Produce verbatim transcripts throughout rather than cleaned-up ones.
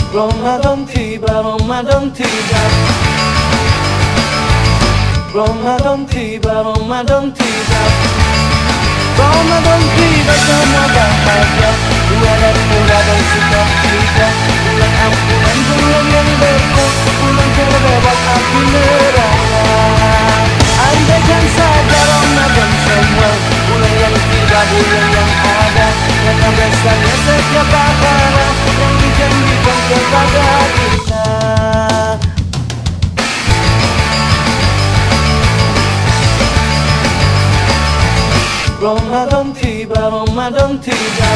Ramadan tiba, Ramadan tiba, Ramadan tiba, Ramadan tiba, Ramadan tiba, semua bahagia, dua dan mula dan sukacita, bulan ampunan, bulan yang berkah, bulan terbebas api neraka. Andaikan saja Ramadan semua, bulan yang tiba, bulan yang ada, karena besarnya setiap pahala yang dijanjikan kepada kita. Ramadan tiba, Ramadan tiba,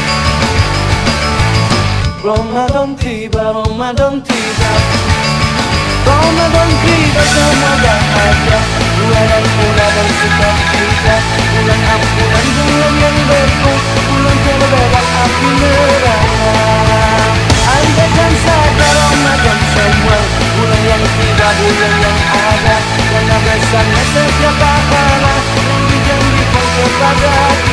Ramadan tiba, Ramadan tiba, Ramadan tiba, semua bahagia, bulan mula dan sukacita, bulan ampunan, bulan yang berkah, bulan terbebas api neraka. Andaikan saja Ramadan semua, bulan yang tiba, bulan yang ada, karena besarnya setiap pahala yang dijanjikan kepada kita.